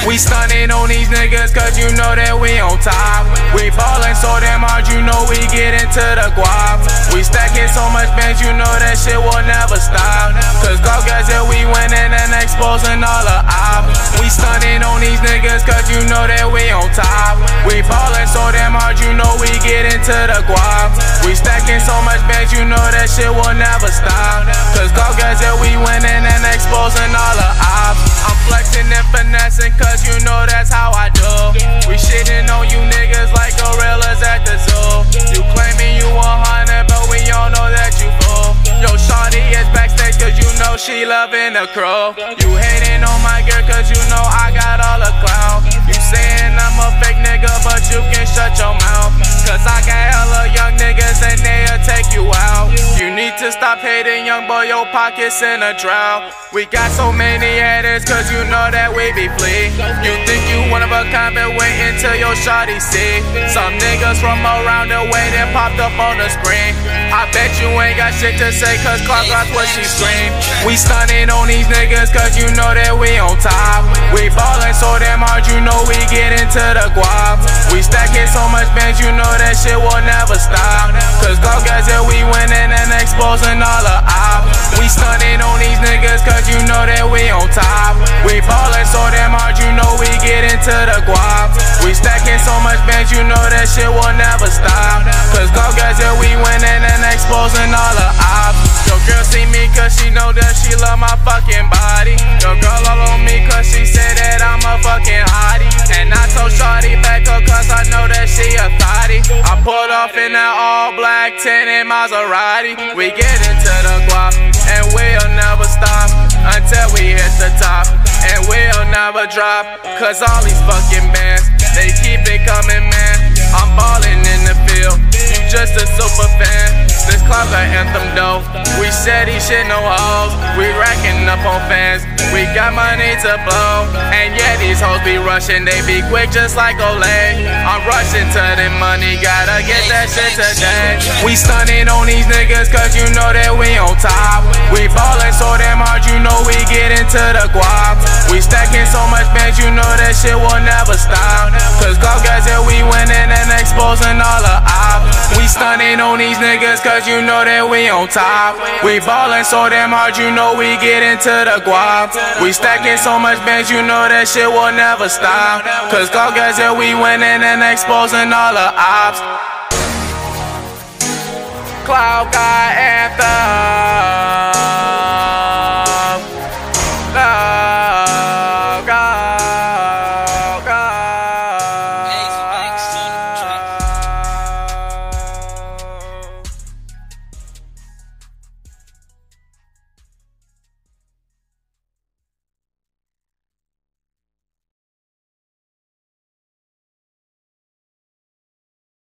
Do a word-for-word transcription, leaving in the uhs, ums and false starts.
We stunning on these niggas cause you know that we on top. We ballin' so damn hard, you know we get into the guap. We stacking so much bands, you know that shit will never stop. Cause GuttaBoyz, yeah, we winning and exposing all the op. We stunning on these niggas cause you know that we on top. We ballin' so damn hard, you know we get into the guap. We stacking so much bands, you know that shit will never stop. Cause GuttaBoyz, yeah, we winning and exposing all the op. I'm flexing and finessing cause you know that's how I do. We shitting on you niggas like gorillas at the zoo. You claiming you one hundred, but we all know that you fool. Yo, shawty is backstage cause you know she loving the crow. You hating on my girl cause you know I got all the clout. You saying I'm a fake nigga, but you can shut your mouth. Cause I got hella young niggas and they'll take you out. You need to stop hating, young boy, your pockets in a drought. We got so many haters cause you know that we be flea. You think you one of a kind, but wait until your shawty see. Some niggas from around the way then popped up on the screen. I bet you ain't got shit to say cause Clout got what she scream. We stunning on these niggas cause you know that we on top. We ballin' so damn hard, you know we get into the guap. We stacking so much bands, you know that shit will never stop. Cause GuttaBoyz, yeah, we winning and exposing all the op. We stunning on these niggas cause you know that we on top. We ballin' so damn hard, you know we get into the guap. We stacking so much bands, you know that shit will never stop. Cause GuttaBoyz, yeah, we winning and exposing all the op. Your girl see me cause she know that she love my fucking body. Your girl all on me cause she said that I'm a fucking hottie. And I told shawty back up cause I know that she a thotty. I pulled off in that all black tinted Maserati. We get into the guap and we'll never stop until we hit the top. And we'll never drop cause all these fucking bands, they keep it coming, man. I'm ballin' in the field, you just a super fan. This Clout got Anthem dope. We said he shit no hoes. We racking up on fans. We got money to blow. And yeah, these hoes be rushing. They be quick just like Olay. I'm rushing to the money. Gotta get that shit today. We stunning on these niggas cause you know that we on top. We ballin' so damn hard, you know we get into the guap. We stacking so much bands, you know that shit will never stop. Cause GuttaBoyz, yeah, we winning and exposing all the op. We stunning on these niggas cause you know that we on top. We ballin' so damn hard, you know we get into the guap. We stacking so much bands, you know that shit will never stop. Cause GuttaBoyz, yeah, we winning and exposing all the ops. Clout got Anthem.